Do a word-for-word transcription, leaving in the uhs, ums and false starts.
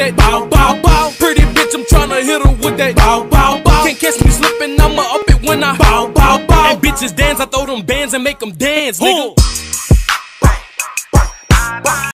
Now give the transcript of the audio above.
that bow, bow, bow. Pretty bitch, I'm tryna hit her with that bow, bow, bow. Can't catch me slipping, I'ma up it when I bow, bow, bow. And bitches dance, I throw them bands and make them dance, nigga.